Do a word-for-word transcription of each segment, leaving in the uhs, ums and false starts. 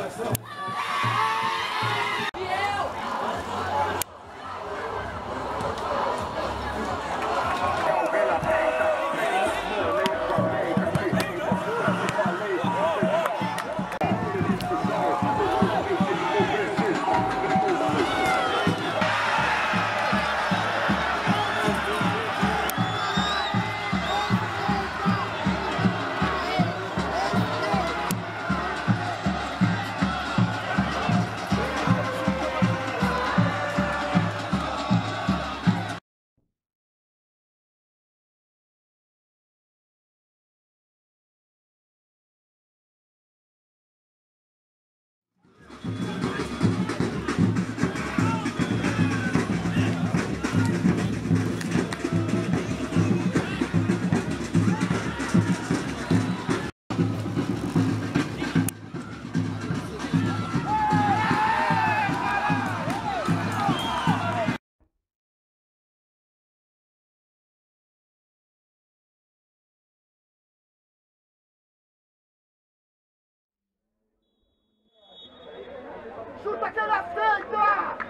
Chuta que ele aceita!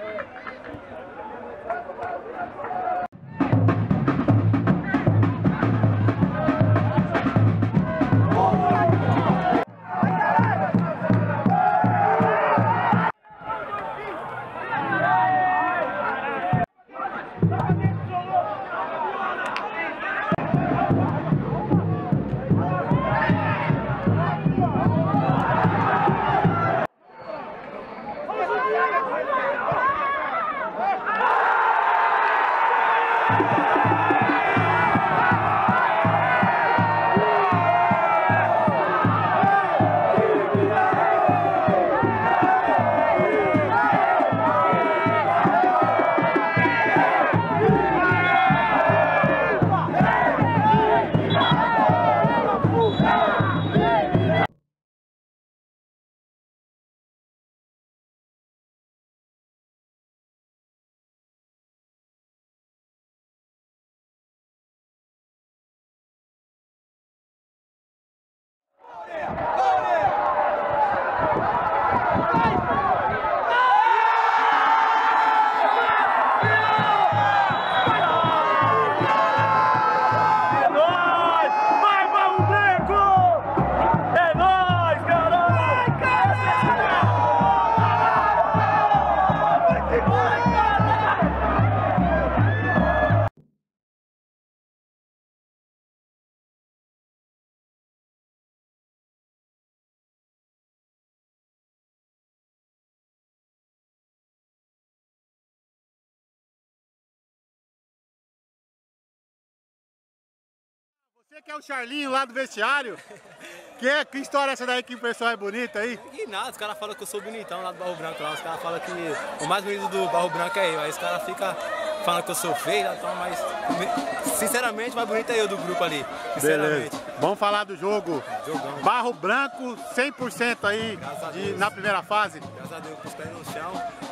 Você que é o Charlinho lá do vestiário? Que, é, que história é essa daí que o pessoal é bonita aí? Que nada, os caras falam que eu sou bonitão lá do Barro Branco lá, os caras falam que o mais bonito do Barro Branco é eu, aí os caras ficam falando que eu sou feio, então, mas sinceramente o mais bonito é eu do grupo ali, sinceramente. Beleza. Vamos falar do jogo. Jogão. Barro Branco cem por cento aí de, na primeira fase. Graças a Deus, com os pés no chão.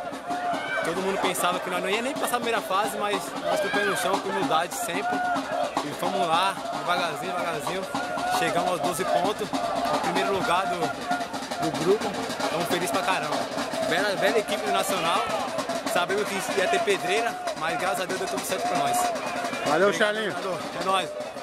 Todo mundo pensava que nós não ia nem passar a primeira fase, mas nós com o pé no chão, com humildade sempre. E fomos lá, devagarzinho, devagarzinho. Chegamos aos doze pontos, no primeiro lugar do, do grupo. Estamos felizes pra caramba. Bela, bela equipe do Nacional. Sabemos que ia ter pedreira, mas graças a Deus deu tudo certo pra nós. Valeu, Charlinho. É nóis.